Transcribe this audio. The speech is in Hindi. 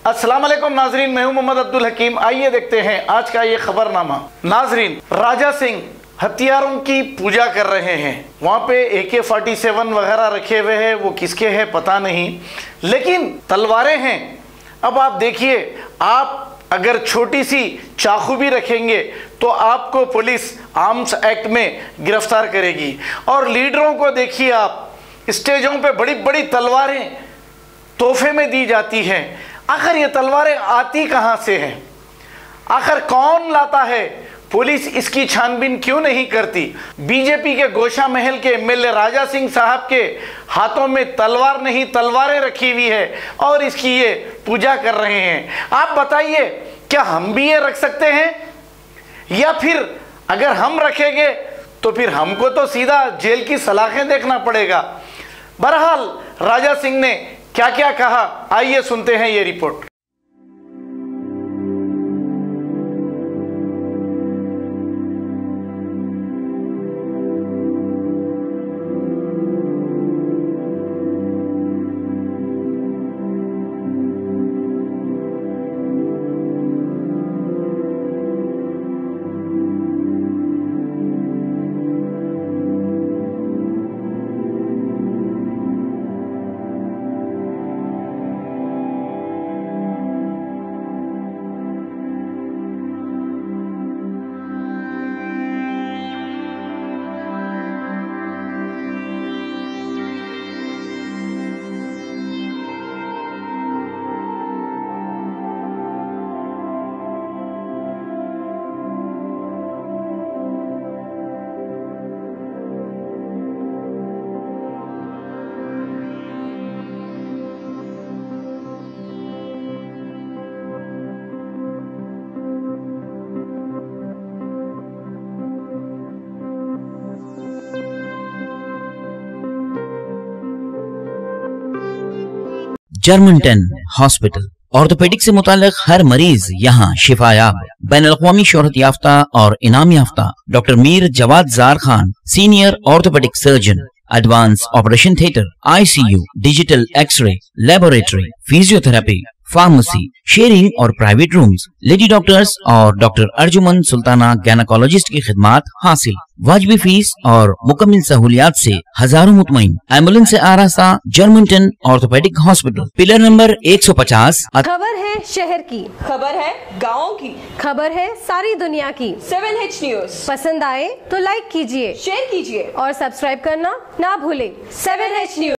अस्सलाम वालेकुम नाजरीन, मैं हूं मोहम्मद अब्दुल हकीम। आइए देखते हैं आज का ये खबरनामा। नाजरीन, राजा सिंह हथियारों की पूजा कर रहे हैं। वहाँ पे AK-47 वगैरह रखे हुए हैं, वो किसके हैं पता नहीं, लेकिन तलवारें हैं। अब आप देखिए, आप अगर छोटी सी चाकू भी रखेंगे तो आपको पुलिस आर्म्स एक्ट में गिरफ्तार करेगी। और लीडरों को देखिए, आप स्टेजों पे बड़ी बड़ी तलवारें तोहफे में दी जाती हैं। आखिर ये तलवारें आती कहाँ से हैं? आखिर कौन लाता है? पुलिस इसकी छानबीन क्यों नहीं करती? बीजेपी के गोशा महल के MLA राजा सिंह साहब के हाथों में तलवार नहीं तलवारें रखी हुई है और इसकी ये पूजा कर रहे हैं। आप बताइए, क्या हम भी ये रख सकते हैं? या फिर अगर हम रखेंगे तो फिर हमको तो सीधा जेल की सलाखें देखना पड़ेगा। बहरहाल राजा सिंह ने क्या क्या कहा, आइए सुनते हैं ये रिपोर्ट। जर्मनटन हॉस्पिटल ऑर्थोपेडिक से मुताल्लिक हर मरीज यहाँ शिफायाब। बैनुल-अक़वामी शोहरत याफ्ता और इनाम याफ्ता doctor Mir Jawad Jar Khan, senior orthopaedic surgeon, advance operation theatre, ICU, digital x ray, laboratory, physiotherapy, pharmacy, sharing और प्राइवेट रूम्स, लेडी डॉक्टर्स और डॉक्टर अर्जुमन सुल्ताना गैनाकोलॉजिस्ट की खिदमात हासिल। वाजिबी फीस और मुकम्मल सहूलियात से हजारों मुतमईन। एम्बुलेंस से आरास्ता Germantown orthopaedic hospital, pillar number 150। खबर है शहर की, खबर है गाँव की, खबर है सारी दुनिया की। 7H न्यूज पसंद आए तो लाइक कीजिए, शेयर कीजिए और सब्सक्राइब करना ना भूले। 7H news.